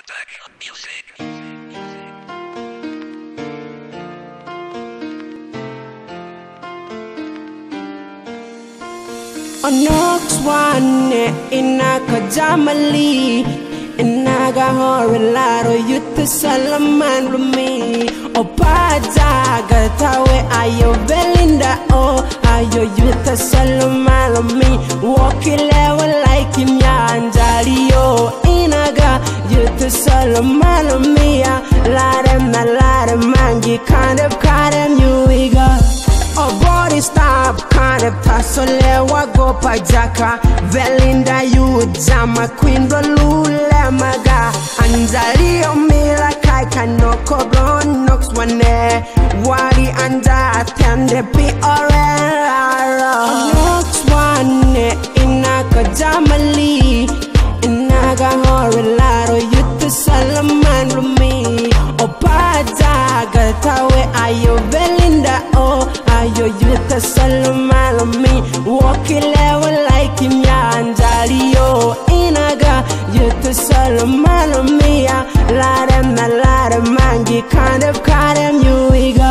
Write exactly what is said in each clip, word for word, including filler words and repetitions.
Onox wane inaka jamali inaga horelaro yuta salaman rumi opaja gatawe ayo velinda oh ayo yuta salaman rumi wakilewa like imyanjali yo inaga yuta salaman rumi ya larem na larem mangi kind of kind of you iga. Oh body stop, kind of tassole wa go pajaka velinda you jama queen rolule maga anjali omila kai kanoko bron nox wane wari anja tende pi orera nox wane inaka jamali inaga horelaro yutu salaman rumi opaja gatawe ayo velinda oh ayo yuta salaman rumi wakilewa like imyanjali yo inaga yuta salaman rumi ya larem na larem mangi kind of kind of you iga.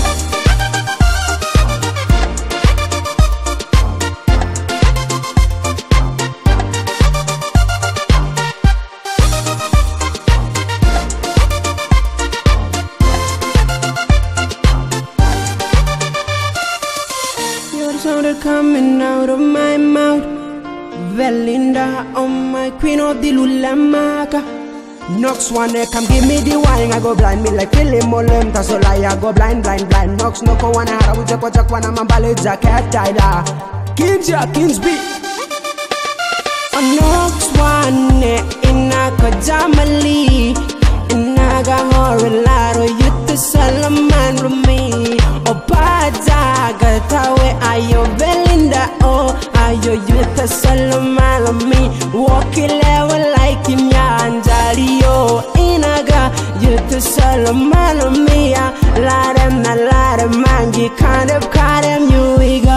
Sounded coming out of my mouth, Velinda, oh my queen of the Lulamaka. Nox wane, come give me the wine. I go blind me like Philip Molem. That's all I go blind, blind, blind. Nox no ko wana hara uja kwa chakwa na mambale jacket tyla. Kings ya Kings beat. Oh Nox wane inaka jamali inaga horelaro yuta salaman rumi opaja gatawe ayo velinda oh ayo yuta salaman rumi wakilewa like imyanjali yo inaga yuta salaman rumi ya larem na larem mangi kind of kind of you iga.